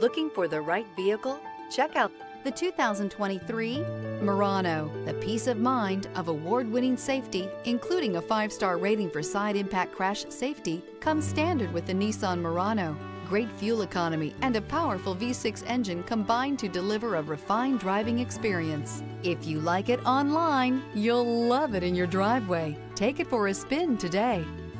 Looking for the right vehicle? Check out the 2023 Murano. The peace of mind of award-winning safety, including a 5-star rating for side impact crash safety, comes standard with the Nissan Murano. Great fuel economy and a powerful V6 engine combine to deliver a refined driving experience. If you like it online, you'll love it in your driveway. Take it for a spin today.